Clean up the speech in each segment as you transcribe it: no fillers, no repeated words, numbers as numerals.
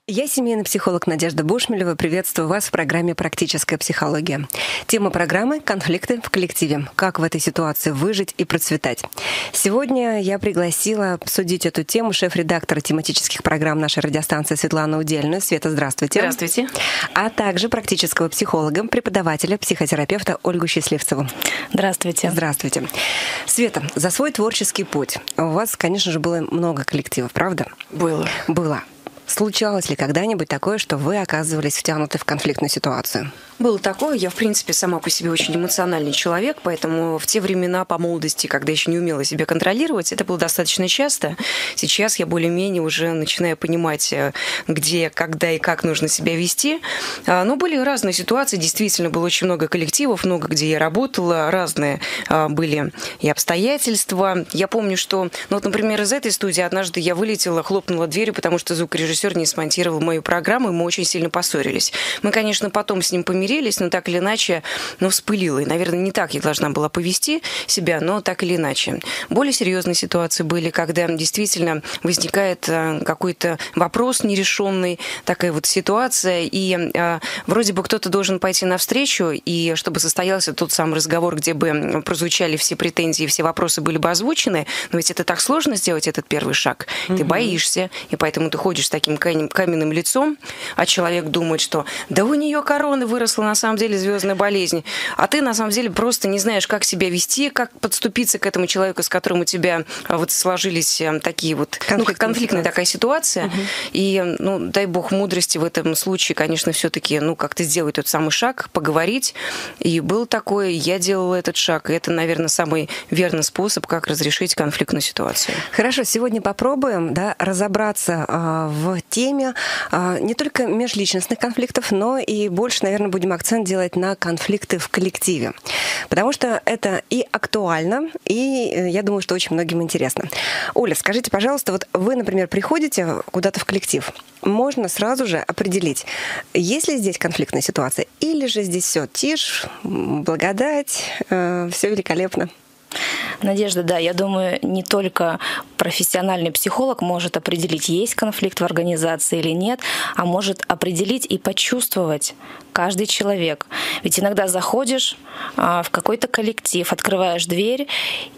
Я семейный психолог Надежда Бушмелева. Приветствую вас в программе «Практическая психология». Тема программы «Конфликты в коллективе. Как в этой ситуации выжить и процветать». Сегодня я пригласила обсудить эту тему шеф-редактора тематических программ нашей радиостанции Светлану Удельную. Света, здравствуйте. Здравствуйте. А также практического психолога, преподавателя, психотерапевта Ольгу Счастливцеву. Здравствуйте. Здравствуйте. Света, за свой творческий путь у вас, конечно же, было много коллективов, правда? Было. Случалось ли когда-нибудь такое, что вы оказывались втянуты в конфликтную ситуацию? Было такое. Я, в принципе, сама по себе очень эмоциональный человек, поэтому в те времена по молодости, когда еще не умела себя контролировать, это было достаточно часто. Сейчас я более-менее уже начинаю понимать, где, когда и как нужно себя вести. Но были разные ситуации. Действительно, было очень много коллективов, много где я работала, разные были и обстоятельства. Я помню, что, например, из этой студии однажды я вылетела, хлопнула дверью, потому что звукорежиссер не смонтировал мою программу, и мы очень сильно поссорились. Мы, конечно, потом с ним помирились, но так или иначе, вспылила. И, наверное, не так я должна была повести себя, но так или иначе. Более серьезные ситуации были, когда действительно возникает какой-то вопрос нерешенный, такая вот ситуация, и вроде бы кто-то должен пойти навстречу, и чтобы состоялся тот самый разговор, где бы прозвучали все претензии, все вопросы были бы озвучены, но ведь это так сложно сделать, этот первый шаг. Ты боишься, и поэтому ты ходишь с таким каменным лицом, а человек думает, что да у нее корона выросла, на самом деле звездная болезнь, а ты на самом деле просто не знаешь, как себя вести, как подступиться к этому человеку, с которым у тебя вот сложились такие вот конфликтная такая ситуация. И, дай бог мудрости в этом случае, конечно, все-таки, как-то сделать тот самый шаг, поговорить. И было такое, я делала этот шаг, и это, наверное, самый верный способ, как разрешить конфликтную ситуацию. Хорошо, сегодня попробуем разобраться в теме не только межличностных конфликтов, но и больше, наверное, будем акцент делать на конфликты в коллективе. Потому что это и актуально, и я думаю, что очень многим интересно. Оля, скажите, пожалуйста, вот вы, например, приходите куда-то в коллектив, можно сразу же определить, есть ли здесь конфликтная ситуация, или же здесь все тишь, благодать, все великолепно? Надежда, да, я думаю, не только профессиональный психолог может определить, есть конфликт в организации или нет, а может определить и почувствовать каждый человек. Ведь иногда заходишь в какой-то коллектив, открываешь дверь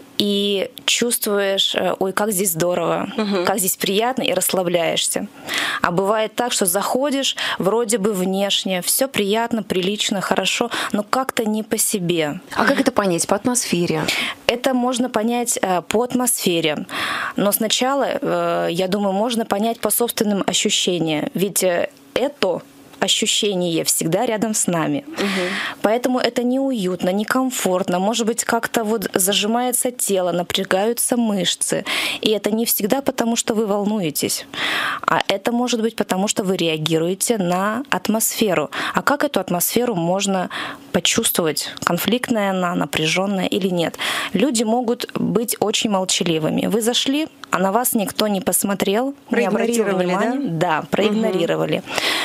и чувствуешь, ой, как здесь здорово, как здесь приятно, и расслабляешься. А бывает так, что заходишь, вроде бы внешне, все приятно, прилично, хорошо, но как-то не по себе. А как это понять? По атмосфере? Это можно понять по атмосфере. Но сначала, я думаю, можно понять по собственным ощущениям. Ведь это ощущение всегда рядом с нами. Поэтому это неуютно, некомфортно. Может быть, как-то вот зажимается тело, напрягаются мышцы. И это не всегда потому, что вы волнуетесь. А это может быть потому, что вы реагируете на атмосферу. А как эту атмосферу можно почувствовать? Конфликтная она, напряженная или нет? Люди могут быть очень молчаливыми. Вы зашли, а на вас никто не посмотрел, не обратил внимания. Да, проигнорировали.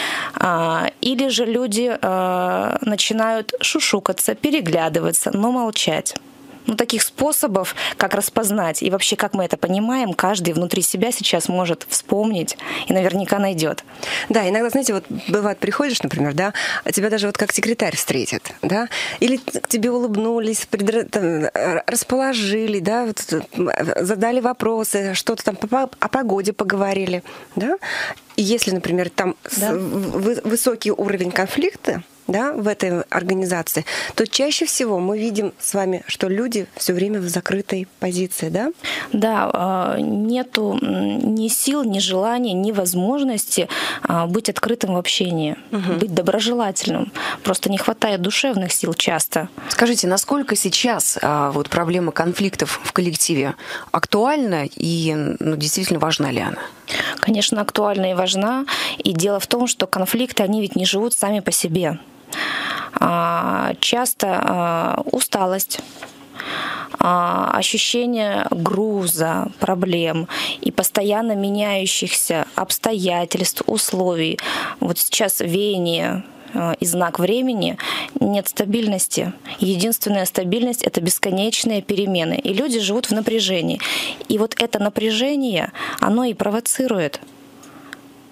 Или же люди начинают шушукаться, переглядываться, но молчать. Таких способов, как распознать и вообще как мы это понимаем, каждый внутри себя сейчас может вспомнить и наверняка найдет. Да, иногда, знаете, вот бывает, приходишь, например, да, а тебя даже вот как секретарь встретит, да, или к тебе улыбнулись, расположили, да, вот, задали вопросы, что-то там о погоде поговорили, да. И если, например, там высокий уровень конфликта, да, в этой организации, то чаще всего мы видим с вами, что люди все время в закрытой позиции, да? Да, нету ни сил, ни желания, ни возможности быть открытым в общении, быть доброжелательным. Просто не хватает душевных сил часто. Скажите, насколько сейчас вот проблема конфликтов в коллективе актуальна и действительно важна ли она? Конечно, актуальна и важна. И дело в том, что конфликты, они ведь не живут сами по себе. Часто усталость, ощущение груза, проблем и постоянно меняющихся обстоятельств, условий. Вот сейчас веяние и знак времени, нет стабильности. Единственная стабильность — это бесконечные перемены. И люди живут в напряжении. И вот это напряжение, оно и провоцирует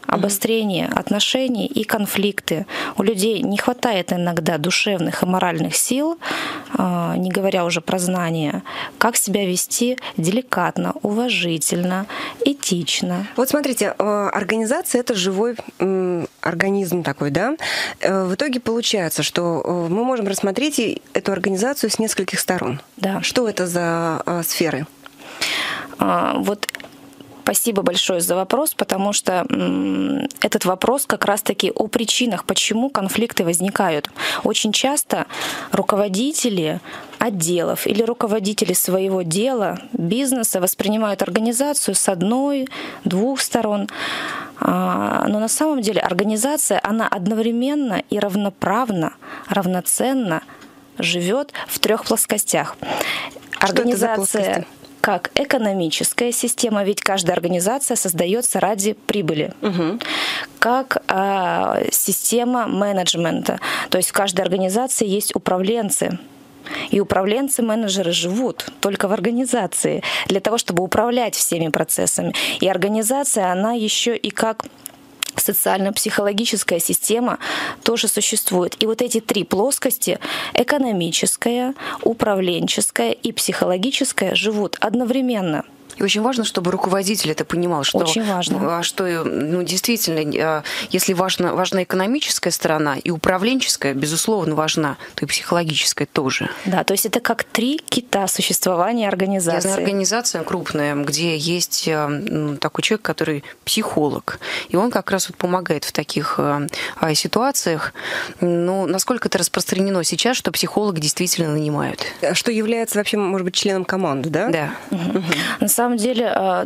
обострение отношений и конфликты. У людей не хватает иногда душевных и моральных сил, не говоря уже про знания, как себя вести деликатно, уважительно, этично. Вот смотрите, организация — это живой организм такой, да? В итоге получается, что мы можем рассмотреть эту организацию с нескольких сторон. Да. Что это за сферы? Вот спасибо большое за вопрос, потому что этот вопрос как раз-таки о причинах, почему конфликты возникают. Очень часто руководители отделов или руководители своего дела, бизнеса воспринимают организацию с одной, двух сторон. Но на самом деле организация, она одновременно и равноправно, равноценно живет в 3 плоскостях. Организация как экономическая система, ведь каждая организация создается ради прибыли, как система менеджмента, то есть в каждой организации есть управленцы. И управленцы-менеджеры живут только в организации для того, чтобы управлять всеми процессами. И организация, она еще и как социально-психологическая система тоже существует. И вот эти 3 плоскости — экономическая, управленческая и психологическая — живут одновременно. И очень важно, чтобы руководитель это понимал, что, очень важно. Что действительно, если важна экономическая сторона и управленческая, безусловно, важна, то и психологическая тоже. Да, то есть это как 3 кита существования организации. Я знаю, организация крупная, где есть такой человек, который психолог, и он как раз вот помогает в таких ситуациях. Но насколько это распространено сейчас, что психолог действительно нанимают? Что является вообще, может быть, членом команды, да? Да. На самом деле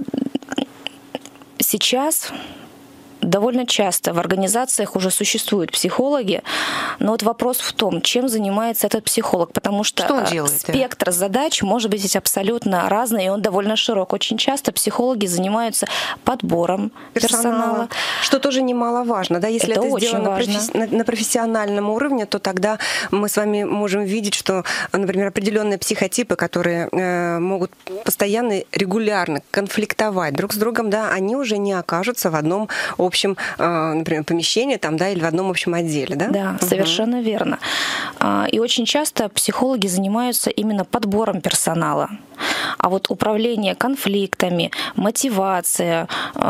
сейчас довольно часто в организациях уже существуют психологи, но вот вопрос в том, чем занимается этот психолог, потому что спектр задач может быть абсолютно разный, и он довольно широк. Очень часто психологи занимаются подбором персонала. Что тоже немаловажно, да? Если это сделано на профессиональном уровне, то тогда мы с вами можем видеть, что, например, определенные психотипы, которые могут постоянно, регулярно конфликтовать друг с другом, да, они уже не окажутся в одном общем, например, помещении там, да, или в одном общем отделе, да? Да, совершенно верно. И очень часто психологи занимаются именно подбором персонала. А вот управление конфликтами, мотивация,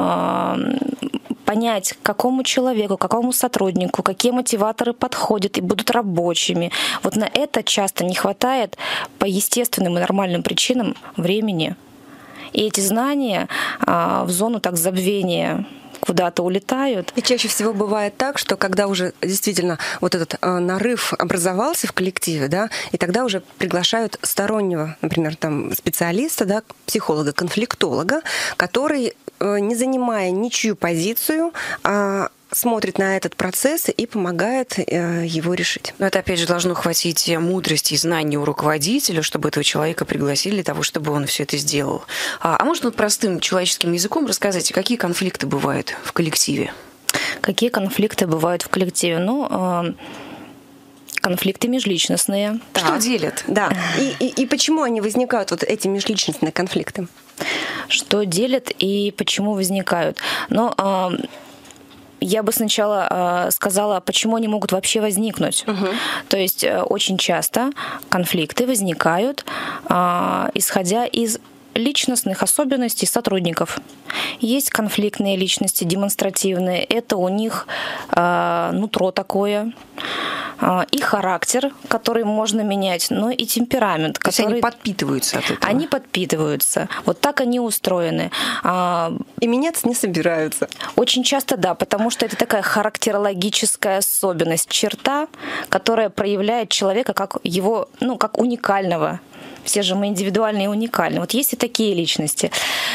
понять, какому человеку, какому сотруднику, какие мотиваторы подходят и будут рабочими. Вот на это часто не хватает по естественным и нормальным причинам времени. И эти знания в зону так забвения куда-то улетают. И чаще всего бывает так, что когда уже действительно вот этот нарыв образовался в коллективе, да, и тогда уже приглашают стороннего, например, там, специалиста, да, психолога, конфликтолога, который, не занимая ничью позицию, смотрит на этот процесс и помогает его решить. Но это, опять же, должно хватить мудрости и знаний у руководителя, чтобы этого человека пригласили для того, чтобы он все это сделал. А можно вот простым человеческим языком рассказать, какие конфликты бывают в коллективе? Какие конфликты бывают в коллективе? Ну, конфликты межличностные. Что делят? Да. И почему они возникают, вот эти межличностные конфликты? Что делят и почему возникают? Но я бы сначала сказала, почему они могут вообще возникнуть. То есть очень часто конфликты возникают, исходя из личностных особенностей сотрудников. Есть конфликтные личности, демонстративные. Это у них нутро такое. И характер, который можно менять, но и темперамент. То есть они подпитываются от этого? Они подпитываются. Вот так они устроены. И меняться не собираются? Очень часто да, потому что это такая характерологическая особенность, черта, которая проявляет человека как его, как уникального. Все же мы индивидуальны и уникальны. Вот есть и такие личности.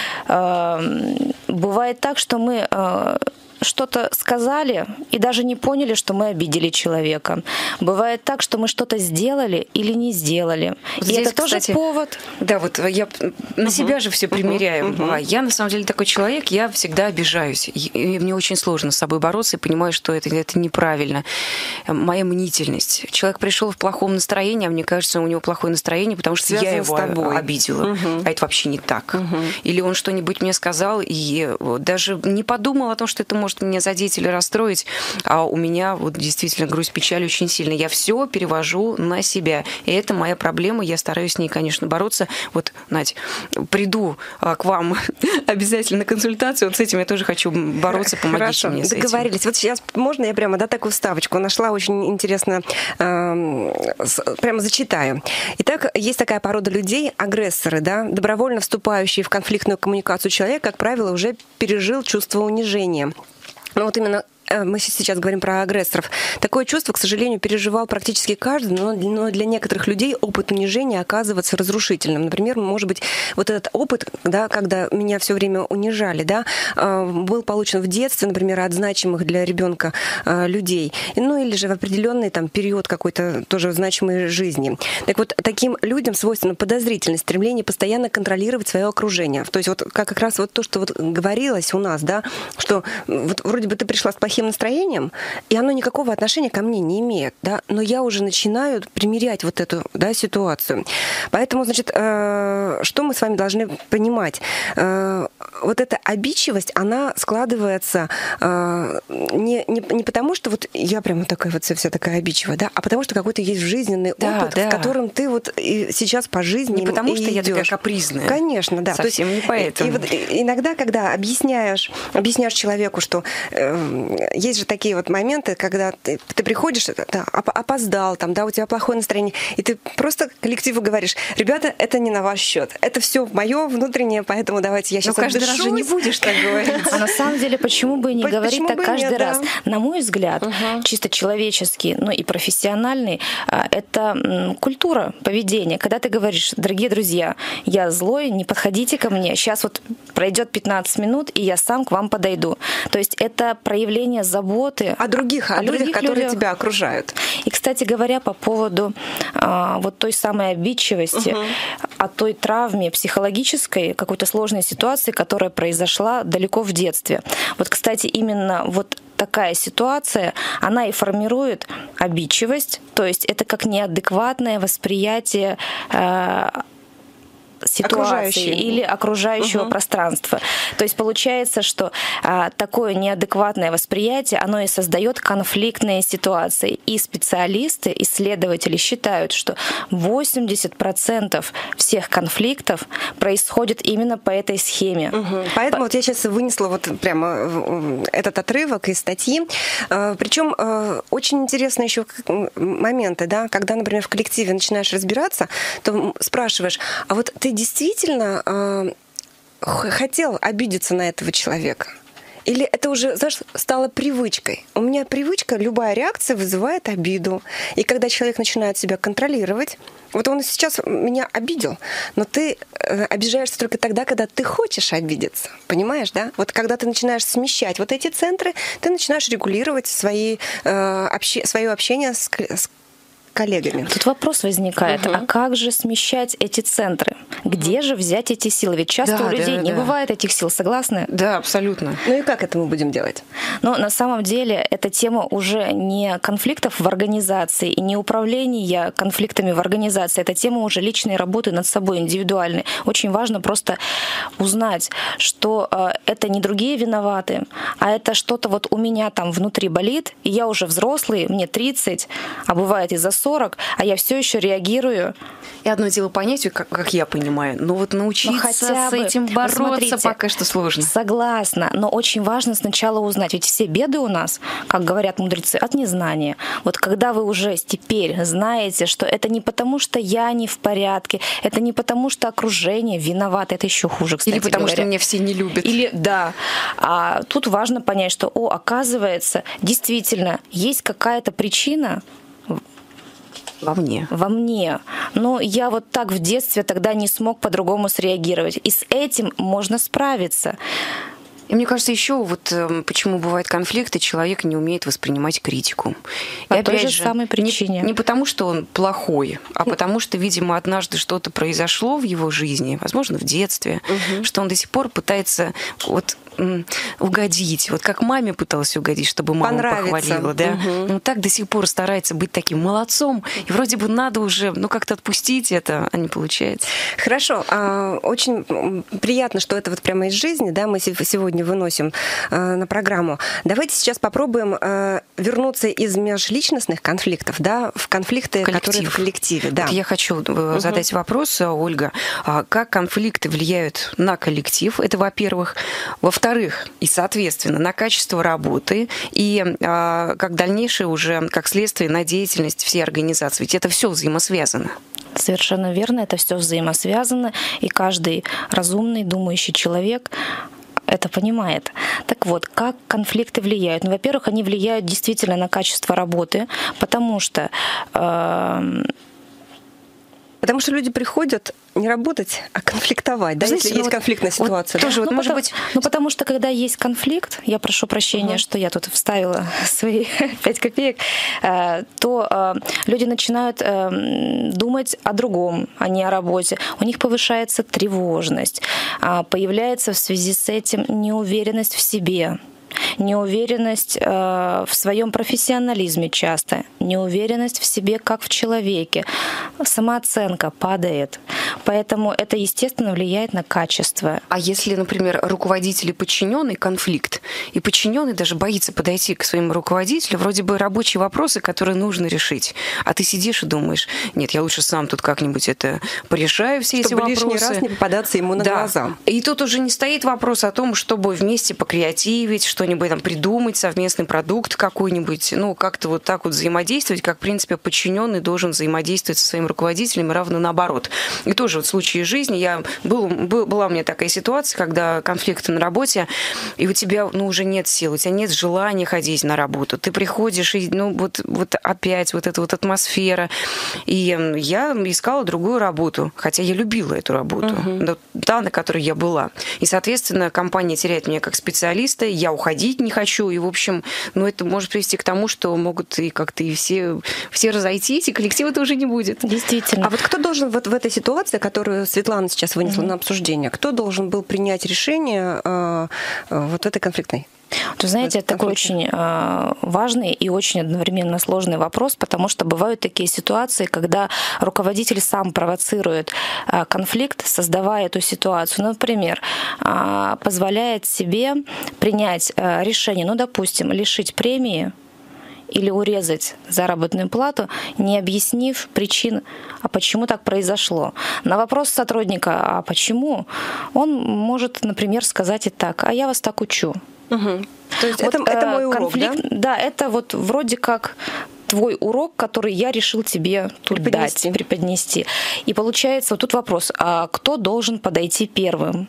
Бывает так, что мы что-то сказали и даже не поняли, что мы обидели человека. Бывает так, что мы что-то сделали или не сделали. Вот и здесь, это тоже повод. Да, вот я на себя же все примеряю. Я на самом деле такой человек, я всегда обижаюсь. И мне очень сложно с собой бороться и понимаю, что это неправильно. Моя мнительность. Человек пришел в плохом настроении, а мне кажется, у него плохое настроение, потому что я его обидела. А это вообще не так. Или он что-нибудь мне сказал и даже не подумал о том, что это может может меня задеть или расстроить, а у меня вот действительно грусть, печаль очень сильно. Я все перевожу на себя. И это моя проблема, я стараюсь с ней, конечно, бороться. Вот, Надь, приду к вам обязательно на консультацию, вот с этим я тоже хочу бороться, помогите мне с этим. Договорились. Вот сейчас можно я прямо, такую вставочку нашла, очень интересно, прямо зачитаю. Итак, есть такая порода людей, агрессоры, добровольно вступающие в конфликтную коммуникацию. Человек, как правило, уже пережил чувство унижения. Но вот именно мы сейчас говорим про агрессоров. Такое чувство, к сожалению, переживал практически каждый, но для некоторых людей опыт унижения оказывается разрушительным. Например, может быть, вот этот опыт, когда меня все время унижали, был получен в детстве, например, от значимых для ребенка людей, или же в определенный период какой-то тоже значимой жизни. Так вот, таким людям свойственна подозрительность, стремление постоянно контролировать свое окружение. То есть вот как раз вот то, что вот говорилось у нас, что вот вроде бы ты пришла с плохим настроением, и оно никакого отношения ко мне не имеет, но я уже начинаю примерять вот эту ситуацию. Поэтому, значит, что мы с вами должны понимать? Вот эта обидчивость, она складывается не потому, что вот я прямо такая вот вся такая обидчивая, а потому что какой-то есть жизненный опыт, в котором ты вот сейчас по жизни не потому что идёшь. Я такая капризная. Конечно, да. Совсем то есть, не поэтому. И вот иногда, когда объясняешь человеку, что есть же такие вот моменты, когда ты приходишь, опоздал, у тебя плохое настроение, и ты просто коллективу говоришь: ребята, это не на ваш счет, это все мое внутреннее, поэтому давайте я сейчас каждый раз же не будешь так говорить. А на самом деле, почему бы не говорить так каждый раз? На мой взгляд, чисто человеческий, и профессиональный, это культура поведения. Когда ты говоришь: дорогие друзья, я злой, не подходите ко мне, сейчас вот пройдет 15 минут, и я сам к вам подойду. То есть это проявление заботы о других, которые тебя окружают. И, кстати говоря, по поводу вот той самой обидчивости, о той травме психологической, какой-то сложной ситуации, которая произошла далеко в детстве. Вот, кстати, именно вот такая ситуация, она и формирует обидчивость, то есть это как неадекватное восприятие ситуации или окружающего пространства. То есть получается, что такое неадекватное восприятие, оно и создает конфликтные ситуации. И специалисты, исследователи считают, что 80% всех конфликтов происходит именно по этой схеме. Поэтому вот я сейчас вынесла вот прямо этот отрывок из статьи. Причем очень интересно еще моменты, когда, например, в коллективе начинаешь разбираться, то спрашиваешь: а вот ты действительно хотел обидеться на этого человека? Или это уже, знаешь, стало привычкой? У меня привычка, любая реакция вызывает обиду. И когда человек начинает себя контролировать, вот он сейчас меня обидел, но ты обижаешься только тогда, когда ты хочешь обидеться. Понимаешь, да? Вот когда ты начинаешь смещать вот эти центры, ты начинаешь регулировать свое общение с коллегами. Тут вопрос возникает: а как же смещать эти центры? Где же взять эти силы? Ведь часто у людей не бывает этих сил, согласны? Да, абсолютно. И как это мы будем делать? Но на самом деле эта тема уже не конфликтов в организации и не управления конфликтами в организации. Это тема уже личной работы над собой, индивидуальной. Очень важно просто узнать, что это не другие виноваты, а это что-то вот у меня там внутри болит, и я уже взрослый, мне 30, а бывает и за 40, а я все еще реагирую. И одно дело понять, как я понимаю, но вот научиться с этим бороться пока что сложно. Согласна, но очень важно сначала узнать, ведь все беды у нас, как говорят мудрецы, от незнания. Вот когда вы уже теперь знаете, что это не потому, что я не в порядке, это не потому, что окружение виновато, это еще хуже, кстати говоря. Или потому, что меня все не любят. Или да. А тут важно понять, что, оказывается, действительно есть какая-то причина во мне. Но я вот так в детстве тогда не смог по-другому среагировать. И с этим можно справиться. И мне кажется, еще вот почему бывают конфликты, человек не умеет воспринимать критику. По той же самой причине. Не потому, что он плохой, а потому что, видимо, однажды что-то произошло в его жизни, возможно, в детстве, что он до сих пор пытается вот угодить. Вот как маме пыталась угодить, чтобы мама похвалила, да? Ну, так до сих пор старается быть таким молодцом, и вроде бы надо уже, как-то отпустить это, а не получается. Хорошо. Очень приятно, что это вот прямо из жизни, да, мы сегодня выносим на программу. Давайте сейчас попробуем вернуться из межличностных конфликтов, да, в конфликты, которые в коллективе. Да. Вот я хочу задать вопрос, Ольга. Как конфликты влияют на коллектив? Это, во-первых. Во-вторых, и, соответственно, на качество работы и как дальнейшее уже, как следствие, на деятельность всей организации. Ведь это все взаимосвязано. Совершенно верно, это все взаимосвязано, и каждый разумный, думающий человек это понимает. Так вот, как конфликты влияют? Ну, во-первых, они влияют действительно на качество работы, потому что люди приходят не работать, а конфликтовать, да, знаете, если есть конфликтная ситуация. Тоже, может быть... потому что, когда есть конфликт, я прошу прощения, что я тут вставила свои 5 копеек, то люди начинают думать о другом, а не о работе. У них повышается тревожность, появляется в связи с этим неуверенность в себе, неуверенность в своем профессионализме часто, неуверенность в себе как в человеке, самооценка падает. Поэтому это, естественно, влияет на качество. А если, например, руководитель и подчиненный конфликт, и подчиненный даже боится подойти к своему руководителю, вроде бы рабочие вопросы, которые нужно решить, а ты сидишь и думаешь, нет, я лучше сам тут как-нибудь это порешаю, все эти вопросы. Чтобы лишний раз не попадаться ему на глаза. И тут уже не стоит вопрос о том, чтобы вместе покреативить, что-нибудь там придумать, совместный продукт какой-нибудь, как-то вот так вот взаимодействовать, как, в принципе, подчиненный должен взаимодействовать со своим руководителем, и равно наоборот. И тоже вот в случае жизни была у меня такая ситуация, когда конфликты на работе, и у тебя уже нет сил, у тебя нет желания ходить на работу. Ты приходишь, и вот опять вот эта вот атмосфера. И я искала другую работу, хотя я любила эту работу, та, на которой я была. И, соответственно, компания теряет меня как специалиста, я уходить не хочу, и, в общем, это может привести к тому, что могут и как-то и все разойтись, и коллектива-то уже не будет. Действительно. А вот кто должен вот в этой ситуации, которую Светлана сейчас вынесла на обсуждение, кто должен был принять решение вот этой конфликтной? Вы знаете, это такой очень важный и очень одновременно сложный вопрос, потому что бывают такие ситуации, когда руководитель сам провоцирует конфликт, создавая эту ситуацию. Например, позволяет себе принять решение, допустим, лишить премии или урезать заработную плату, не объяснив причин, а почему так произошло. На вопрос сотрудника, а почему, он может, например, сказать и так, а я вас так учу. То есть это мой урок, конфликт, да? Да, это вот вроде как твой урок, который я решил тебе тут преподнести. И получается, вот тут вопрос, а кто должен подойти первым?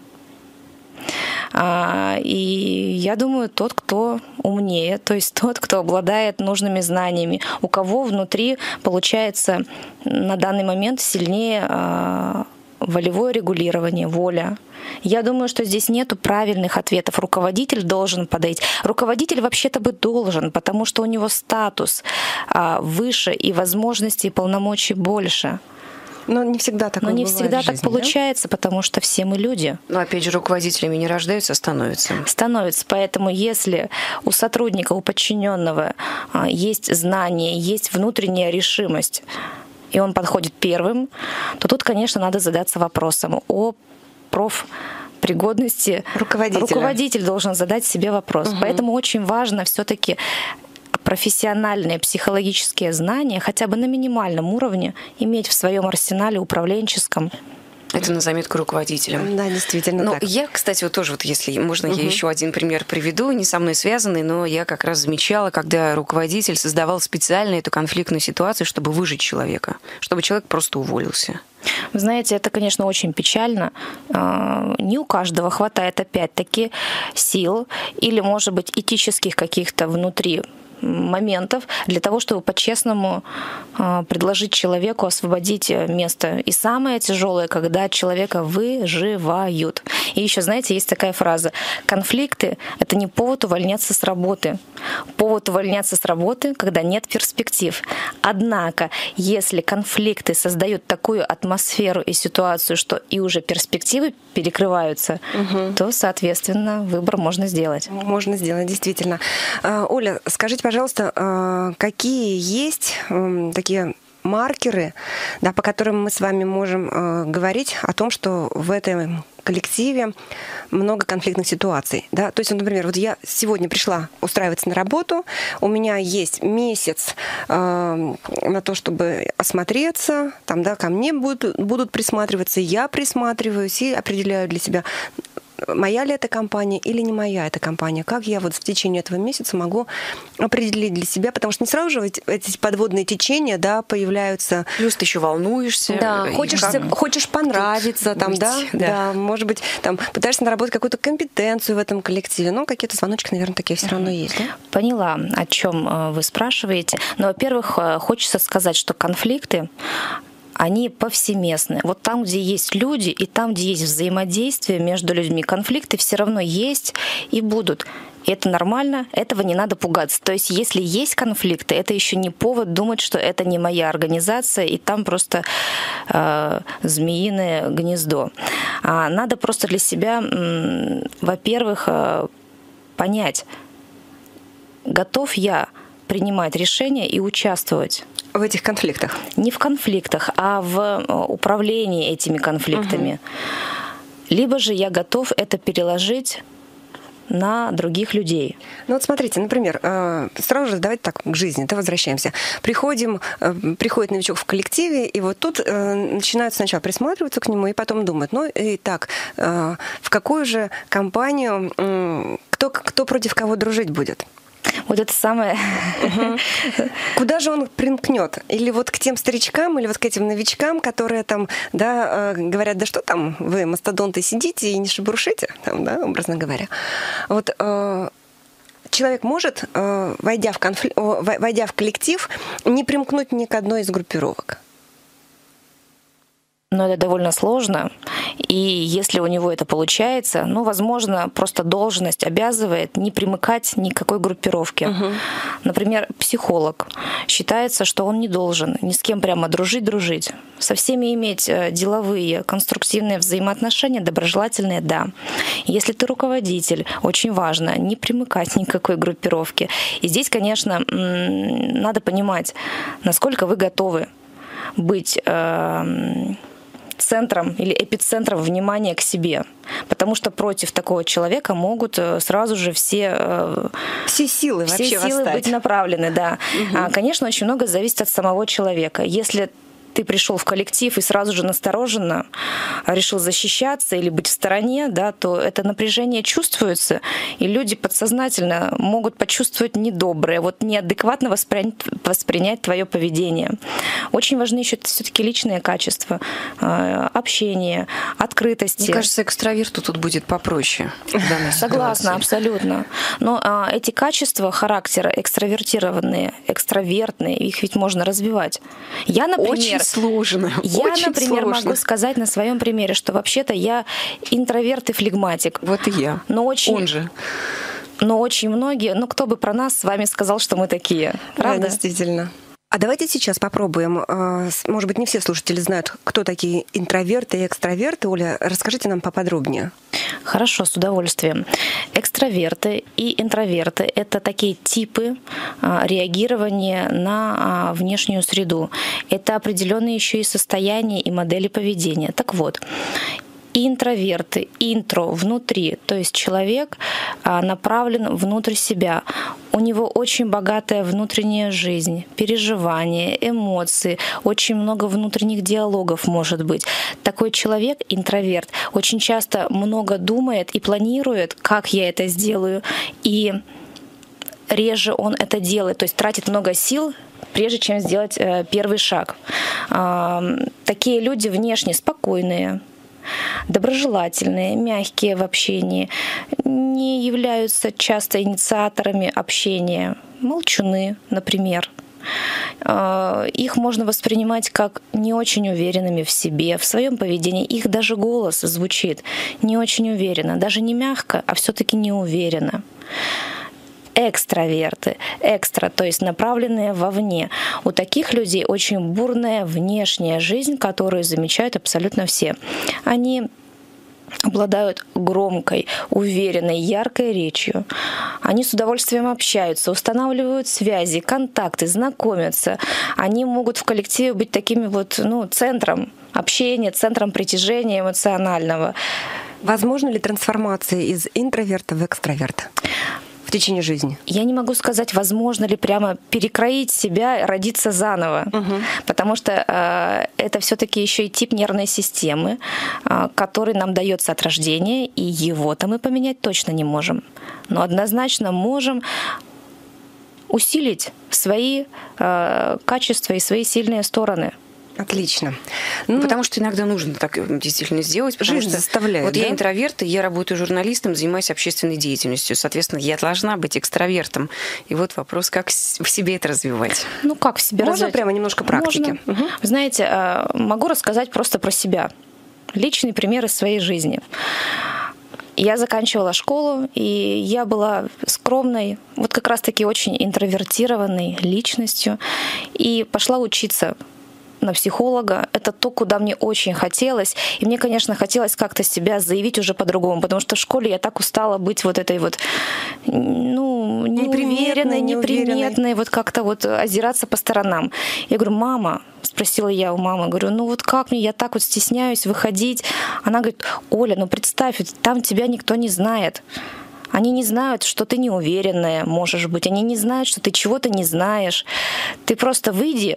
И я думаю, тот, кто умнее, то есть тот, кто обладает нужными знаниями, у кого внутри получается на данный момент сильнее волевое регулирование, воля. Я думаю, что здесь нету правильных ответов. Руководитель должен подойти. Руководитель вообще-то бы должен, потому что у него статус выше и возможностей и полномочий больше. Но не всегда так получается, потому что все мы люди. Но опять же, руководителями не рождаются, а становятся. Становятся. Поэтому если у сотрудника, у подчиненного есть знание, есть внутренняя решимость, и он подходит первым, то тут, конечно, надо задаться вопросом о профпригодности. Руководитель должен задать себе вопрос. Поэтому очень важно все-таки профессиональные психологические знания хотя бы на минимальном уровне иметь в своем арсенале управленческом. Это на заметку руководителям. Да, действительно. Но так. Я, кстати, вот тоже, если можно, я еще один пример приведу, не со мной связанный, но я как раз замечала, когда руководитель создавал специально эту конфликтную ситуацию, чтобы выжить человека, чтобы человек просто уволился. Вы знаете, это, конечно, очень печально. Не у каждого хватает, опять-таки, сил или, может быть, этических каких-то внутри моментов для того, чтобы по-честному предложить человеку освободить место. И самое тяжелое, когда человека выживают. И еще, знаете, есть такая фраза: конфликты — это не повод увольняться с работы. Повод увольняться с работы, когда нет перспектив. Однако, если конфликты создают такую атмосферу и ситуацию, что и уже перспективы перекрываются, то, соответственно, выбор можно сделать. Можно сделать, действительно. Оля, скажите, пожалуйста, какие есть такие маркеры, да, по которым мы с вами можем говорить о том, что в этом коллективе много конфликтных ситуаций. Да? То есть, например, вот я сегодня пришла устраиваться на работу, у меня есть месяц на то, чтобы осмотреться, там, да, ко мне будут присматриваться, я присматриваюсь и определяю для себя, моя ли это компания или не моя эта компания. Как я вот в течение этого месяца могу определить для себя, потому что не сразу же эти подводные течения, да, появляются. Плюс ты еще волнуешься. Да, хочешь понравиться, там, да, может быть, там, пытаешься наработать какую-то компетенцию в этом коллективе, но какие-то звоночки, наверное, такие все равно есть. Да? Поняла, о чем вы спрашиваете. Но, во-первых, хочется сказать, что конфликты, они повсеместны. Вот там, где есть люди, и там, где есть взаимодействие между людьми, конфликты все равно есть и будут. И это нормально, этого не надо пугаться. То есть, если есть конфликты, это еще не повод думать, что это не моя организация, и там просто змеиное гнездо. Надо просто для себя, во-первых, понять, готов я принимать решения и участвовать. В этих конфликтах? Не в конфликтах, а в управлении этими конфликтами. Либо же я готов это переложить на других людей. Ну вот смотрите, например, сразу же давайте так к жизни, да, возвращаемся. Приходит новичок в коллективе, и вот тут начинают сначала присматриваться к нему, и потом думают, ну и так, в какую же компанию, кто против кого дружить будет? Вот это самое... Куда же он примкнет? Или вот к тем старичкам, или вот к этим новичкам, которые там, да, говорят, да что там, вы, мастодонты, сидите и не шебуршите, там, да, образно говоря. Вот человек может, войдя в коллектив, не примкнуть ни к одной из группировок? Но это довольно сложно, и если у него это получается, ну, возможно, просто должность обязывает не примыкать ни к какой группировке. Например, психолог. Считается, что он не должен ни с кем прямо дружить. Со всеми иметь деловые, конструктивные взаимоотношения, доброжелательные, да. Если ты руководитель, очень важно не примыкать ни к какой группировке. И здесь, конечно, надо понимать, насколько вы готовы быть центром или эпицентром внимания к себе. Потому что против такого человека могут сразу же все силы быть направлены. Да. Конечно, очень много зависит от самого человека. Если ты пришел в коллектив и сразу же настороженно решил защищаться или быть в стороне, да, то это напряжение чувствуется, и люди подсознательно могут почувствовать недоброе, вот неадекватно воспринять твое поведение. Очень важны еще все-таки личные качества, общение, открытости. Мне кажется, экстраверту тут будет попроще. Согласна, абсолютно. Но эти качества характера экстравертированные, экстравертные, их ведь можно развивать. Я, например, сложно. Например, могу сказать на своем примере, что вообще-то я интроверт и флегматик. Вот и я. Он же. Но очень многие, кто бы про нас с вами сказал, что мы такие. Правда? Да, действительно. А давайте сейчас попробуем. Может быть, не все слушатели знают, кто такие интроверты и экстраверты. Оля, расскажите нам поподробнее. Хорошо, с удовольствием. Экстраверты и интроверты — это такие типы реагирования на внешнюю среду. Это определенные еще и состояния и модели поведения. Так вот, и интроверты, интро внутри, то есть человек направлен внутрь себя. У него очень богатая внутренняя жизнь, переживания, эмоции, очень много внутренних диалогов может быть. Такой человек, интроверт, очень часто много думает и планирует, как я это сделаю, и реже он это делает, то есть тратит много сил, прежде чем сделать первый шаг. Такие люди внешне спокойные, доброжелательные, мягкие в общении, не являются часто инициаторами общения, молчуны, например. Их можно воспринимать как не очень уверенными в себе, в своем поведении. Их даже голос звучит не очень уверенно, даже не мягко, а все-таки неуверенно. Экстраверты, то есть направленные вовне. У таких людей очень бурная внешняя жизнь, которую замечают абсолютно все. Они обладают громкой, уверенной, яркой речью. Они с удовольствием общаются, устанавливают связи, контакты, знакомятся. Они могут в коллективе быть такими центром общения, центром притяжения эмоционального. Возможно ли трансформация из интроверта в экстраверта в течение жизни? Я не могу сказать, возможно ли прямо перекроить себя, родиться заново, потому что это все-таки еще и тип нервной системы, который нам дается от рождения, и его-то мы поменять точно не можем. Но однозначно можем усилить свои качества и свои сильные стороны. Отлично. Потому что иногда нужно так действительно сделать. Жизнь заставляет. Вот да? Я интроверт, и я работаю журналистом, занимаюсь общественной деятельностью. Соответственно, я должна быть экстравертом. И вот вопрос, как в себе это развивать. Как в себе развивать? Можно прямо немножко практики? Можно. Знаете, могу рассказать просто про себя. Личный пример из своей жизни. Я заканчивала школу, и я была скромной, вот как раз-таки очень интровертированной личностью, и пошла учиться на психолога. Это то, куда мне очень хотелось. И мне, конечно, хотелось как-то себя заявить уже по-другому, потому что в школе я так устала быть вот этой вот, неуверенной, неприметной, вот как-то вот озираться по сторонам. Я говорю: мама, спросила я у мамы, говорю, как мне, я так вот стесняюсь выходить. Она говорит: Оля, представь, там тебя никто не знает. Они не знают, что ты неуверенная можешь быть. Они не знают, что ты чего-то не знаешь. Ты просто выйди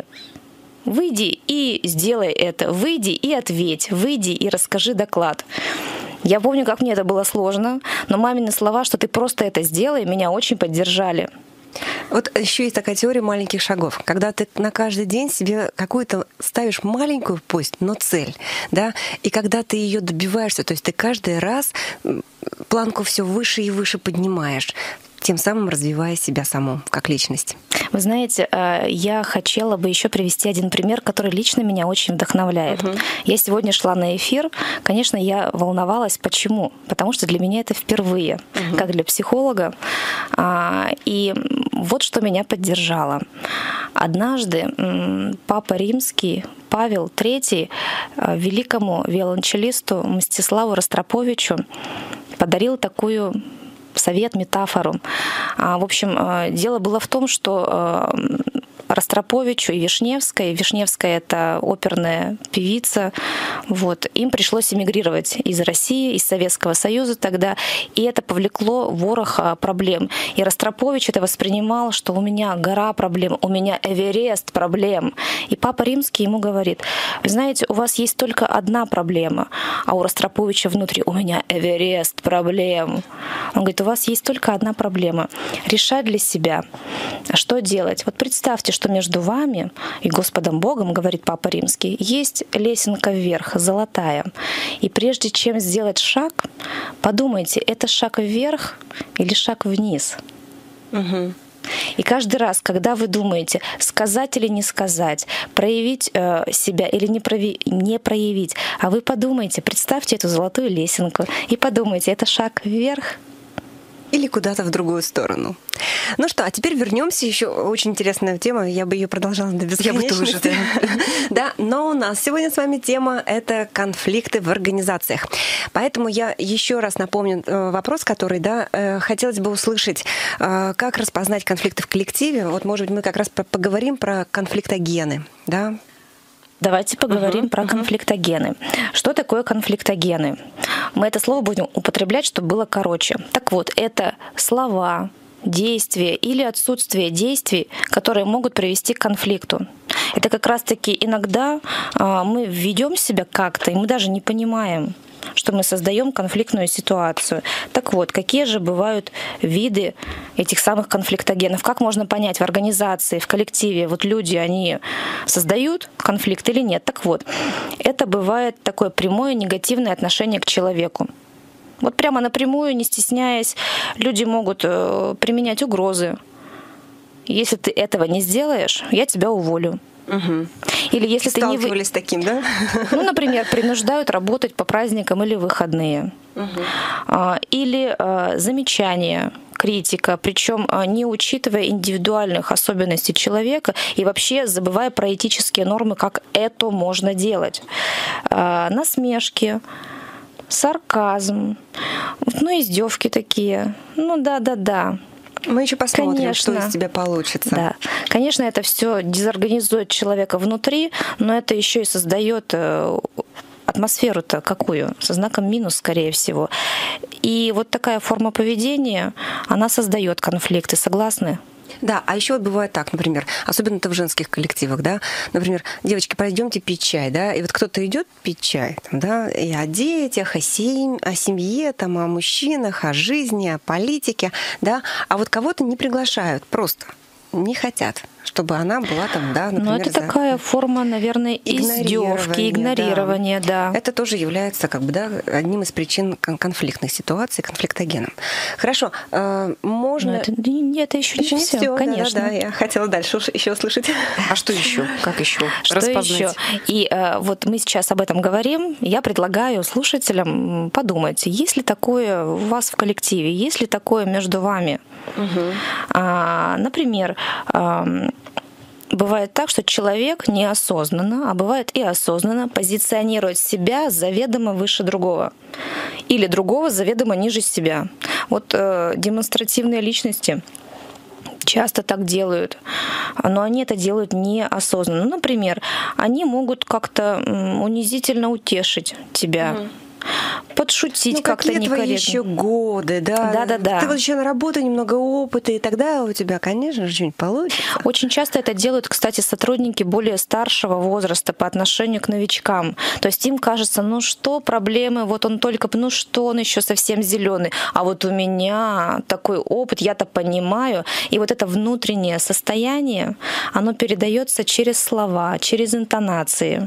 и сделай это. Выйди и ответь. Выйди и расскажи доклад. Я помню, как мне это было сложно, но мамины слова, что ты просто это сделай, меня очень поддержали. Вот еще есть такая теория маленьких шагов, когда ты на каждый день себе какую-то ставишь маленькую, пусть, но цель, да, и когда ты ее добиваешься, то есть ты каждый раз планку все выше и выше поднимаешь, тем самым развивая себя саму как личность. Вы знаете, я хотела бы еще привести один пример, который лично меня очень вдохновляет. Я сегодня шла на эфир. Конечно, я волновалась. Почему? Потому что для меня это впервые, как для психолога. И вот что меня поддержало. Однажды Папа Римский Павел III великому виолончелисту Мстиславу Ростроповичу подарил такую совет, метафору. В общем, дело было в том, что Ростроповичу и Вишневской. Вишневская — это оперная певица. Им пришлось эмигрировать из России, из Советского Союза тогда, и это повлекло ворох проблем. И Ростропович это воспринимал, что у меня гора проблем, у меня Эверест проблем. И Папа Римский ему говорит: вы знаете, у вас есть только одна проблема, а у Ростроповича внутри: у меня Эверест проблем. Он говорит: у вас есть только одна проблема — решать для себя. А что делать? Вот представьте, что между вами и Господом Богом, говорит Папа Римский, есть лесенка вверх, золотая. И прежде чем сделать шаг, подумайте, это шаг вверх или шаг вниз. И каждый раз, когда вы думаете, сказать или не сказать, проявить себя или не проявить, а вы подумайте, представьте эту золотую лесенку и подумайте, это шаг вверх или куда-то в другую сторону. Ну что, а теперь вернемся. Еще очень интересная тема. Я бы ее продолжала до бесконечности. Я бы тоже, да. Но у нас сегодня с вами тема — это конфликты в организациях. Поэтому я еще раз напомню вопрос, который, хотелось бы услышать. Как распознать конфликты в коллективе? Вот, может быть, мы как раз поговорим про конфликтогены, да? Давайте поговорим про конфликтогены. Что такое конфликтогены? Мы это слово будем употреблять, чтобы было короче. Так вот, это слова, действия или отсутствие действий, которые могут привести к конфликту. Это как раз-таки иногда мы ведем себя как-то, и мы даже не понимаем, что мы создаем конфликтную ситуацию. Так вот, какие же бывают виды этих самых конфликтогенов? Как можно понять в организации, в коллективе, вот люди, они создают конфликт или нет? Так вот, это бывает такое прямое негативное отношение к человеку. Вот прямо напрямую, не стесняясь, люди могут применять угрозы. Если ты этого не сделаешь, я тебя уволю. Угу. Или если сталкивались с таким, да? Ну, например, принуждают работать по праздникам или выходные. Или замечания, критика, причем не учитывая индивидуальных особенностей человека и вообще забывая про этические нормы, как это можно делать. Насмешки, сарказм, ну, издевки такие. Ну, да. Мы еще посмотрим, конечно, что из тебя получится. Да, конечно, это все дезорганизует человека внутри, но это еще и создает атмосферу-то какую? Со знаком минус, скорее всего. И вот такая форма поведения, она создает конфликты. Согласны? Да, а еще вот бывает так, например, особенно это в женских коллективах, да, например, девочки, пойдемте пить чай, да, и вот кто-то идет пить чай, там, да, и о детях, о семье, там, о мужчинах, о жизни, о политике, да, а вот кого-то не приглашают, просто не хотят, чтобы она была там, да, например. Но это такая форма, наверное, издевки, игнорирования, да. Это тоже является, как бы, да, одним из причин конфликтных ситуаций, конфликтогеном. Хорошо, можно. Но это еще не все, конечно. Да, я хотела дальше еще услышать. А что еще? Как еще? Что еще? И вот мы сейчас об этом говорим. Я предлагаю слушателям подумать, есть ли такое у вас в коллективе, есть ли такое между вами. Например, бывает так, что человек неосознанно, а бывает и осознанно позиционирует себя заведомо выше другого или другого заведомо ниже себя. Вот демонстративные личности часто так делают, но они это делают неосознанно. Например, они могут как-то унизительно утешить тебя. Подшутить как-то некорректно. Твои еще годы, да? Да. Ты вот еще на работу немного опыта, и тогда у тебя, конечно же, что-нибудь получится. Очень часто это делают, кстати, сотрудники более старшего возраста по отношению к новичкам. То есть им кажется, ну что проблемы, вот он только, ну что он еще совсем зеленый, а вот у меня такой опыт, я-то понимаю. И вот это внутреннее состояние, оно передается через слова, через интонации.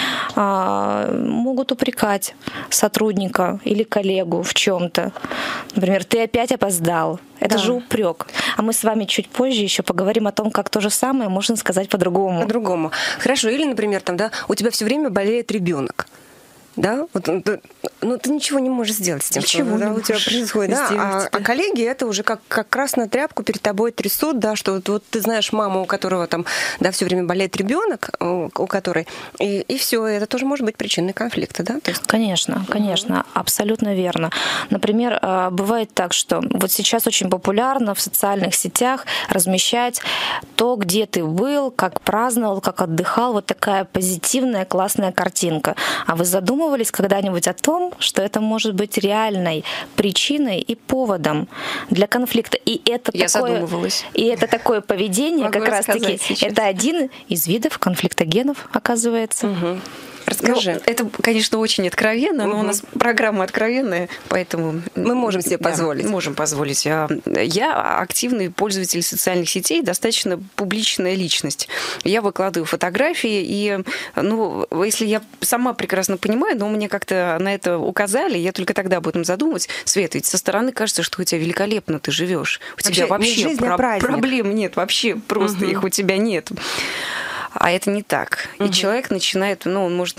Могут упрекать сотрудника или коллегу в чем-то. Например, ты опять опоздал. Это же упрек. А мы с вами чуть позже еще поговорим о том, как то же самое можно сказать по-другому. По-другому. Хорошо. Или, например, там, да, у тебя все время болеет ребенок. Да, вот, ну ты ничего не можешь сделать с тем, ничего что у тебя происходит. Да? А коллеги это уже как красную тряпку перед тобой трясут, да, что вот ты знаешь маму, у которого там, да, все время болеет ребенок, у которой, и все, это тоже может быть причиной конфликта, да? То есть... Конечно, абсолютно верно. Например, бывает так, что вот сейчас очень популярно в социальных сетях размещать то, где ты был, как праздновал, как отдыхал, вот такая позитивная, классная картинка. А вы задумывались когда-нибудь о том, что это может быть реальной причиной и поводом для конфликта? И это задумывалась. И это такое поведение, как раз-таки, это один из видов конфликтогенов, оказывается. Расскажи. Ну, это, конечно, очень откровенно, но у нас программа откровенная, поэтому... Мы можем себе позволить. Можем позволить. Я активный пользователь социальных сетей, достаточно публичная личность. Я выкладываю фотографии, и, ну, если я сама прекрасно понимаю, но мне как-то на это указали, я только тогда об этом задумалась. Света, ведь со стороны кажется, что у тебя великолепно ты живешь. У тебя вообще проблем нет, вообще просто их у тебя нет. А это не так. И человек начинает, он может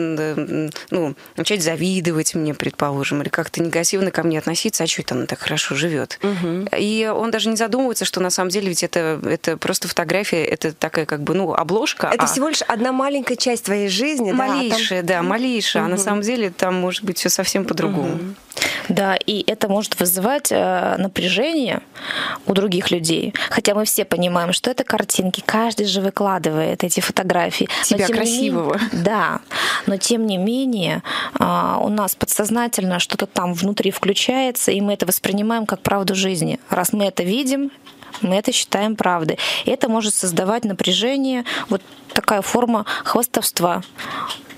начать завидовать мне, предположим, или как-то негативно ко мне относиться, а что это она так хорошо живет. И он даже не задумывается, что на самом деле ведь это просто фотография, это такая как бы, обложка. Это всего лишь одна маленькая часть твоей жизни. Малейшая, малейшая. А на самом деле там может быть все совсем по-другому. Да, и это может вызывать напряжение у других людей. Хотя мы все понимаем, что это картинки, каждый же выкладывает эти фотографии. Себя красивого. Да, но тем не менее у нас подсознательно что-то там внутри включается, и мы это воспринимаем как правду жизни. Раз мы это видим, мы это считаем правдой. И это может создавать напряжение, вот такая форма хвастовства.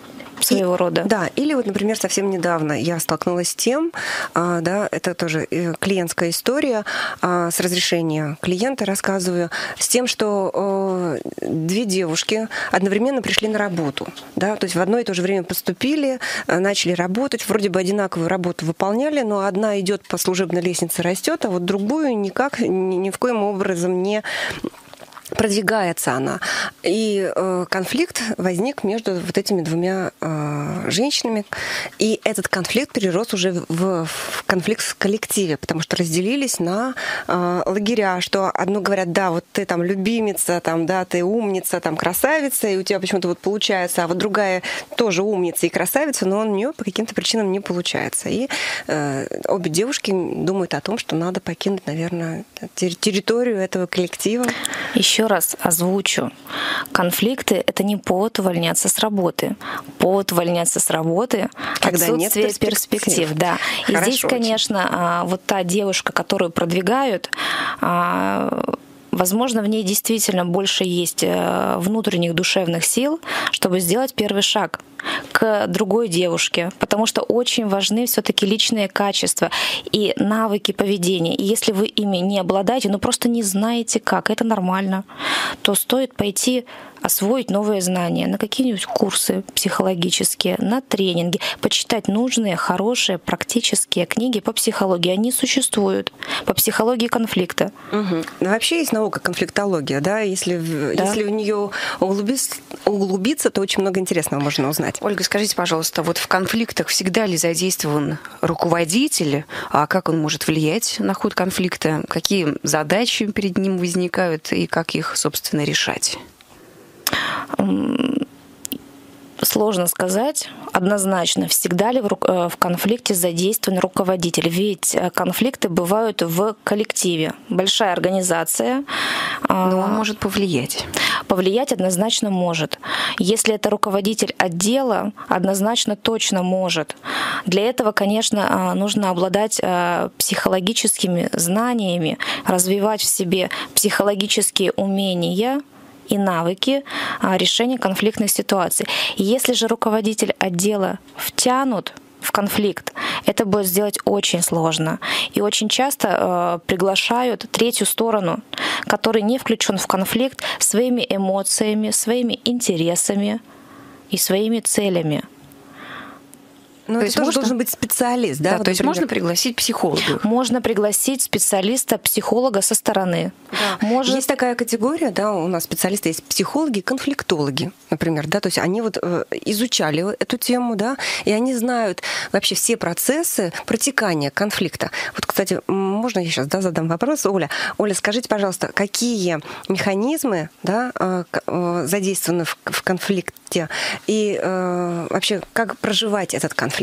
своего рода. Да, или вот, например, совсем недавно я столкнулась с тем, да, это тоже клиентская история, с разрешения клиента рассказываю, с тем, что две девушки одновременно пришли на работу, да, то есть в одно и то же время поступили, начали работать, вроде бы одинаковую работу выполняли, но одна идет по служебной лестнице, растет, а вот другую никак, ни в коем образом не продвигается она. И конфликт возник между вот этими двумя женщинами. И этот конфликт перерос уже в конфликт в коллективе, потому что разделились на лагеря, что одно говорят, да, вот ты там любимица, там, да, ты умница, там, красавица, и у тебя почему-то вот получается, а вот другая тоже умница и красавица, но у нее по каким-то причинам не получается. И обе девушки думают о том, что надо покинуть, наверное, территорию этого коллектива. Еще раз озвучу. Конфликты — это не повод увольняться с работы. Повод увольняться с работы — отсутствие перспектив. Да. И хорошо, здесь, конечно, вот та девушка, которую продвигают, возможно, в ней действительно больше есть внутренних душевных сил, чтобы сделать первый шаг к другой девушке, потому что очень важны все-таки личные качества и навыки поведения. И если вы ими не обладаете, но просто не знаете как, это нормально, то стоит пойти освоить новые знания, на какие-нибудь курсы психологические, на тренинги, почитать нужные, хорошие, практические книги по психологии. Они существуют, по психологии конфликта. Угу. Вообще есть наука конфликтология, да? Если в нее углубиться, то очень много интересного можно узнать. Ольга, скажите, пожалуйста, вот в конфликтах всегда ли задействован руководитель? А как он может влиять на ход конфликта? Какие задачи перед ним возникают и как их, собственно, решать? Сложно сказать однозначно, всегда ли в конфликте задействован руководитель. Ведь конфликты бывают в коллективе. Большая организация. Но он может повлиять. Повлиять однозначно может. Если это руководитель отдела, однозначно точно может. Для этого, конечно, нужно обладать психологическими знаниями, развивать в себе психологические умения и навыки решения конфликтных ситуаций. Если же руководитель отдела втянут в конфликт, это будет сделать очень сложно. И очень часто приглашают третью сторону, который не включен в конфликт, своими эмоциями, своими интересами и своими целями. Но это тоже должен быть специалист, да? Да, вот, то есть например, можно пригласить психолога? Можно пригласить специалиста, психолога со стороны. Да. Есть такая категория, да, у нас специалисты есть психологи, конфликтологи, например, да, то есть они вот изучали эту тему, да, и они знают вообще все процессы протекания конфликта. Вот, кстати, можно я сейчас, да, задам вопрос, Оля? Оля, скажите, пожалуйста, какие механизмы, да, задействованы в конфликте и вообще как проживать этот конфликт?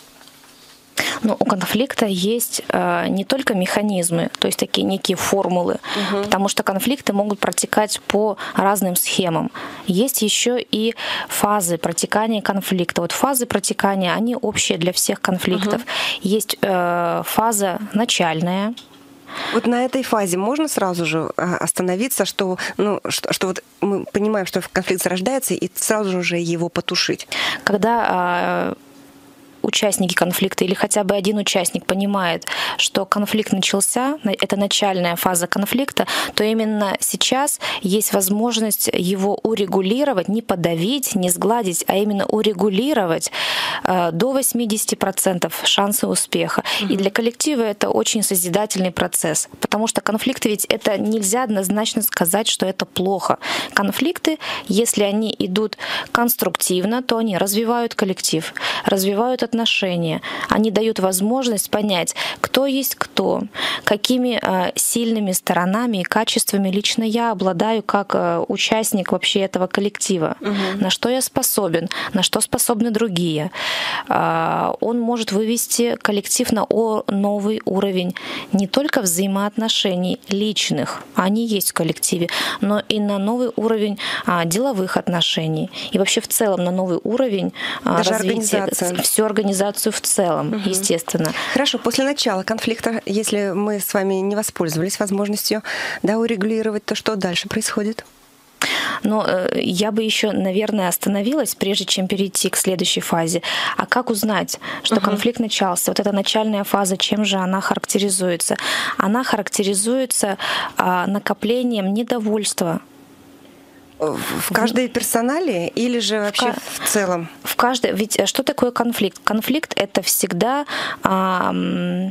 Но у конфликта есть не только механизмы, то есть такие некие формулы, потому что конфликты могут протекать по разным схемам. Есть еще и фазы протекания конфликта. Вот фазы протекания, они общие для всех конфликтов. Есть фаза начальная. Вот на этой фазе можно сразу же остановиться, что вот мы понимаем, что конфликт зарождается, и сразу же уже его потушить? Когда участники конфликта или хотя бы один участник понимает, что конфликт начался, это начальная фаза конфликта, то именно сейчас есть возможность его урегулировать, не подавить, не сгладить, а именно урегулировать до 80% шансы успеха. И для коллектива это очень созидательный процесс, потому что конфликты ведь это нельзя однозначно сказать, что это плохо. Конфликты, если они идут конструктивно, то они развивают коллектив, развивают отношения, они дают возможность понять, кто есть кто, какими сильными сторонами и качествами лично я обладаю как участник вообще этого коллектива, на что я способен, на что способны другие. Он может вывести коллектив на новый уровень не только взаимоотношений личных, они есть в коллективе, но и на новый уровень деловых отношений. И вообще в целом на новый уровень развития, всю организацию в целом, естественно. Хорошо, после начала конфликта, если мы с вами не воспользовались возможностью, да, урегулировать, то что дальше происходит? Но я бы еще, наверное, остановилась, прежде чем перейти к следующей фазе. А как узнать, что конфликт начался? Вот эта начальная фаза, чем же она характеризуется? Она характеризуется накоплением недовольства. В каждой персонале или же вообще в целом? В каждой. Ведь что такое конфликт? Конфликт — это всегда в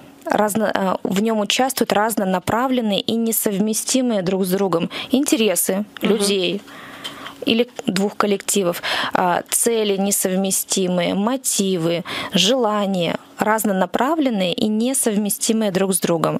нем участвуют разнонаправленные и несовместимые друг с другом интересы людей или двух коллективов, цели несовместимые, мотивы, желания разнонаправленные и несовместимые друг с другом.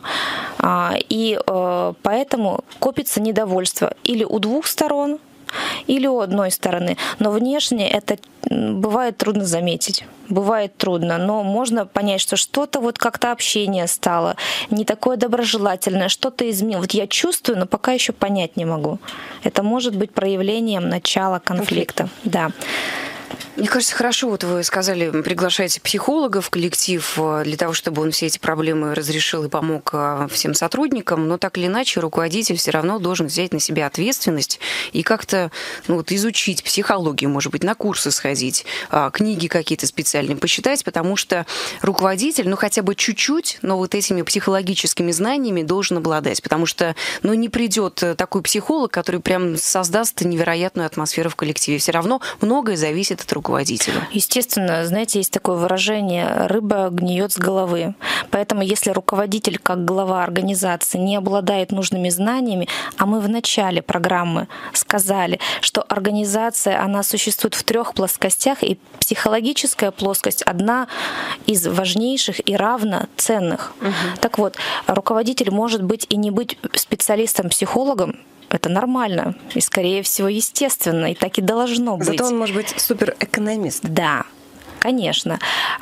И поэтому копится недовольство или у двух сторон, или у одной стороны. Но внешне это бывает трудно заметить. Бывает трудно, но можно понять, что что-то вот как-то общение стало не такое доброжелательное, что-то изменилось. Вот я чувствую, но пока еще понять не могу. Это может быть проявлением начала конфликта. Да. Мне кажется, хорошо, вот вы сказали, приглашаете психолога в коллектив для того, чтобы он все эти проблемы разрешил и помог всем сотрудникам, но так или иначе руководитель все равно должен взять на себя ответственность и как-то изучить психологию, может быть, на курсы сходить, книги какие-то специальные почитать, потому что руководитель, хотя бы чуть-чуть, но вот этими психологическими знаниями должен обладать, потому что не придет такой психолог, который прям создаст невероятную атмосферу в коллективе. Все равно многое зависит от руководителя. Естественно, знаете, есть такое выражение «рыба гниет с головы». Поэтому если руководитель, как глава организации, не обладает нужными знаниями, а мы в начале программы сказали, что организация, она существует в 3 плоскостях, и психологическая плоскость одна из важнейших и равноценных. Так вот, руководитель может быть и не быть специалистом-психологом. Это нормально и, скорее всего, естественно, и так и должно быть. Зато он может быть суперэкономист. Да, конечно.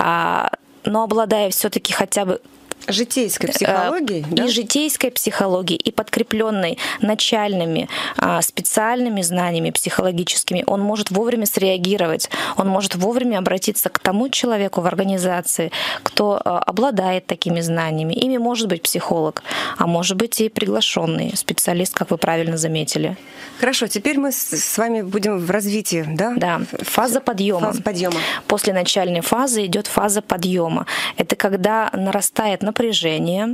Но обладая все-таки хотя бы житейской психологией, и житейской психологией, и подкрепленной начальными специальными знаниями психологическими, он может вовремя среагировать, он может вовремя обратиться к тому человеку в организации, кто обладает такими знаниями. Ими может быть психолог, а может быть и приглашенный специалист, как вы правильно заметили. Хорошо, теперь мы с вами будем в развитии, да? Да, фаза подъема. Фаза подъема. После начальной фазы идет фаза подъема. Это когда нарастает напряжение,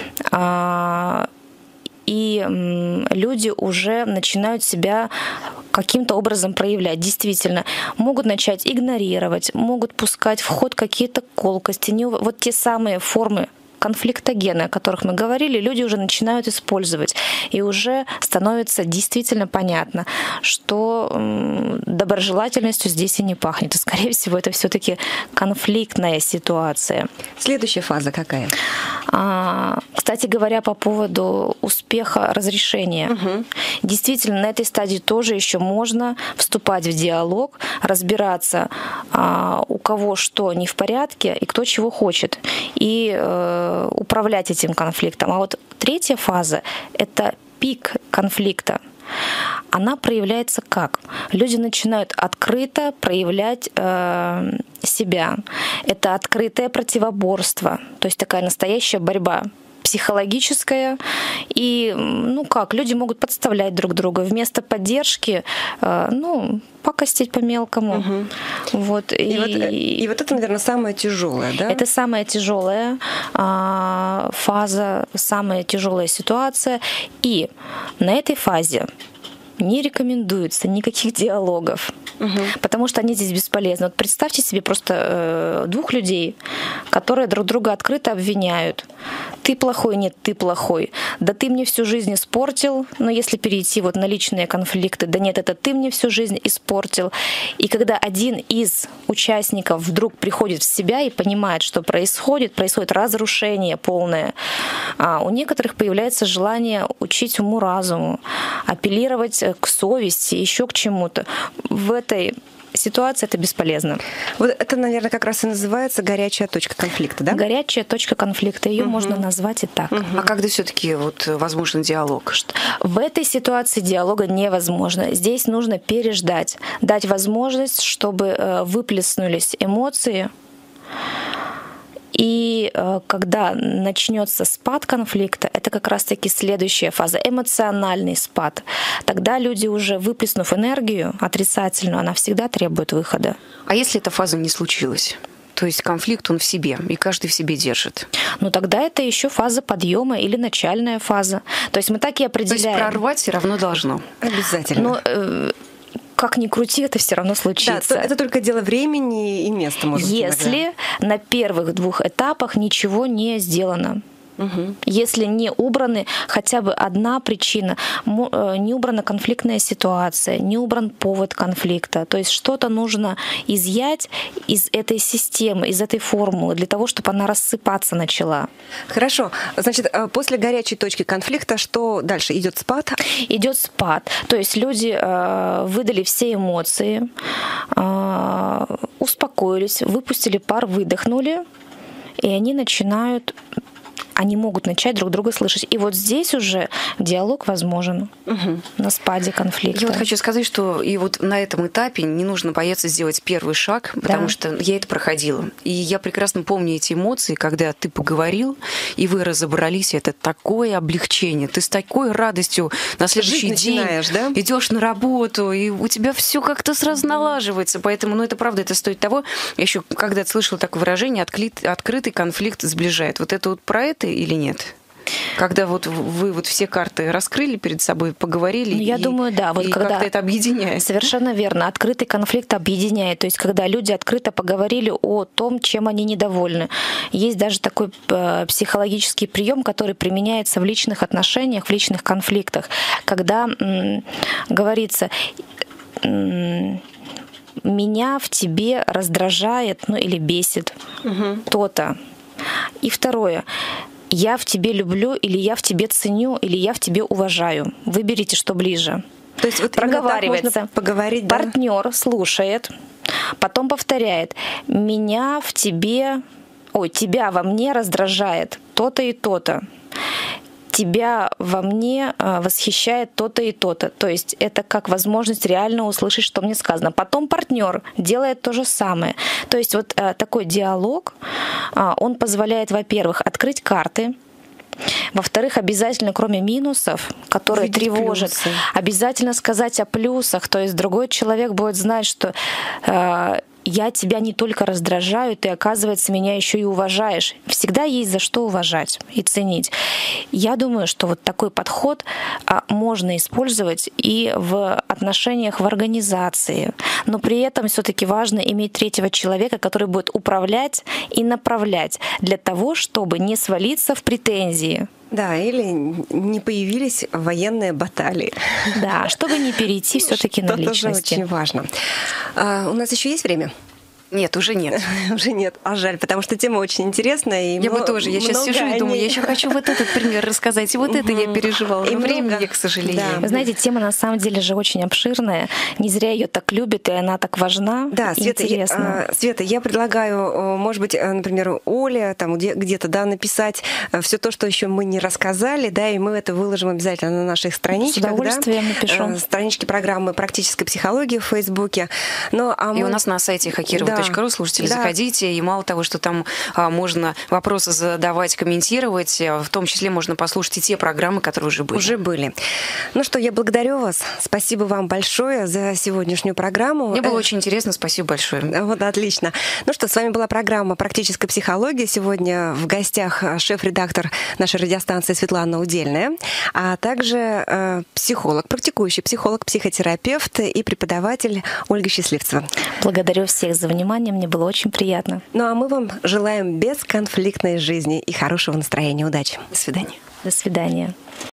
и люди уже начинают себя каким-то образом проявлять. Действительно, могут начать игнорировать, могут пускать в ход какие-то колкости. Вот те самые формы конфликтогены, о которых мы говорили, люди уже начинают использовать. И уже становится действительно понятно, что доброжелательностью здесь и не пахнет. И, скорее всего, это все-таки конфликтная ситуация. Следующая фаза какая? Кстати говоря, по поводу успеха разрешения. Действительно, на этой стадии тоже еще можно вступать в диалог, разбираться, у кого что не в порядке и кто чего хочет, и управлять этим конфликтом. А вот 3-я фаза — это пик конфликта. Она проявляется как? Люди начинают открыто проявлять себя. Это открытое противоборство, то есть такая настоящая борьба психологическая. И, люди могут подставлять друг друга. Вместо поддержки, пакостить по-мелкому. Вот. И вот это, наверное, самое тяжелое, да? Это самая тяжелая фаза, самая тяжелая ситуация. И на этой фазе не рекомендуется никаких диалогов, потому что они здесь бесполезны. Вот представьте себе просто 2 людей, которые друг друга открыто обвиняют. Ты плохой, нет, ты плохой. Да ты мне всю жизнь испортил. Но если перейти на личные конфликты, да нет, это ты мне всю жизнь испортил. И когда один из участников вдруг приходит в себя и понимает, что происходит разрушение полное, у некоторых появляется желание учить уму-разуму, апеллировать к совести, еще к чему-то. В этой ситуации это бесполезно. Вот это, наверное, как раз и называется горячая точка конфликта, да? Горячая точка конфликта. Ее можно назвать и так. А когда все-таки возможен диалог? В этой ситуации диалога невозможно. Здесь нужно переждать, дать возможность, чтобы выплеснулись эмоции. И когда начнется спад конфликта, это как раз-таки следующая фаза, эмоциональный спад. Тогда люди, уже выплеснув энергию отрицательную, она всегда требует выхода. А если эта фаза не случилась? То есть конфликт, он в себе, и каждый в себе держит. Ну тогда это еще фаза подъема или начальная фаза. То есть мы так и определяем. То есть прорвать все равно должно. Обязательно. Но как ни крути, это все равно случится. Да, это только дело времени и места, может быть. Если на первых 2 этапах ничего не сделано. Если не убраны хотя бы одна причина, не убрана конфликтная ситуация, не убран повод конфликта, то есть что-то нужно изъять из этой системы, из этой формулы, для того, чтобы она рассыпаться начала. Хорошо. Значит, после горячей точки конфликта что дальше? Идет спад? Идет спад. То есть люди выдали все эмоции, успокоились, выпустили пар, выдохнули, и они могут начать друг друга слышать. И вот здесь уже диалог возможен на спаде конфликта. Я вот хочу сказать, что и вот на этом этапе не нужно бояться сделать первый шаг, потому что я это проходила. И я прекрасно помню эти эмоции, когда ты поговорил, и вы разобрались, это такое облегчение. Ты с такой радостью на следующий день идешь на работу, и у тебя все как-то сразу налаживается. Поэтому, это правда, это стоит того. Я еще когда-то слышала такое выражение: открытый конфликт сближает. Вот это вот про это или нет? Когда вот вы все карты раскрыли перед собой, поговорили, я думаю, да. Вот когда как-то это объединяет. Совершенно верно. Открытый конфликт объединяет. То есть когда люди открыто поговорили о том, чем они недовольны. Есть даже такой психологический прием, который применяется в личных отношениях, в личных конфликтах, когда говорится: меня в тебе раздражает, или бесит то-то. И второе: я в тебе люблю, или я в тебе ценю, или я в тебе уважаю. Выберите, что ближе. То есть вот проговаривается. Поговорить, партнер слушает, потом повторяет: меня в тебе, тебя во мне раздражает то-то и то-то. Тебя во мне восхищает то-то и то-то. То есть это как возможность реально услышать, что мне сказано. Потом партнер делает то же самое. То есть вот такой диалог, он позволяет, во-первых, открыть карты. Во-вторых, обязательно, кроме минусов, которые тревожат, обязательно сказать о плюсах. То есть другой человек будет знать, что я тебя не только раздражаю, ты, оказывается, меня еще и уважаешь. Всегда есть за что уважать и ценить. Я думаю, что вот такой подход можно использовать и в отношениях в организации. Но при этом все-таки важно иметь третьего человека, который будет управлять и направлять для того, чтобы не свалиться в претензии. Да, или не появились военные баталии. Да, чтобы не перейти все-таки на личности. Это очень важно. У нас еще есть время? Нет, уже нет. Уже нет. А жаль, потому что тема очень интересная. Я бы тоже. Я сейчас сижу и думаю, я еще хочу вот этот пример рассказать. И вот это я переживала. И времени, к сожалению. Вы знаете, тема на самом деле же очень обширная. Не зря ее так любят, и она так важна. Да, Света, я предлагаю, может быть, например, Оле там где-то написать все то, что еще мы не рассказали, и мы это выложим обязательно на наших страничках. С удовольствием напишу. Странички программы «Практическая психология» в Фейсбуке. И у нас на сайте Хакирова.ру, слушатели, заходите, и мало того, что там можно вопросы задавать, комментировать, в том числе можно послушать и те программы, которые уже были. Ну что, я благодарю вас. Спасибо вам большое за сегодняшнюю программу. Мне было очень интересно, спасибо большое. Вот, отлично. Ну что, с вами была программа «Практическая психология». Сегодня в гостях шеф-редактор нашей радиостанции Светлана Удельная, а также психолог, практикующий психолог, психотерапевт и преподаватель Ольга Счастливцева. Благодарю всех за внимание, мне было очень приятно. Ну а мы вам желаем бесконфликтной жизни и хорошего настроения. Удачи. До свидания. До свидания.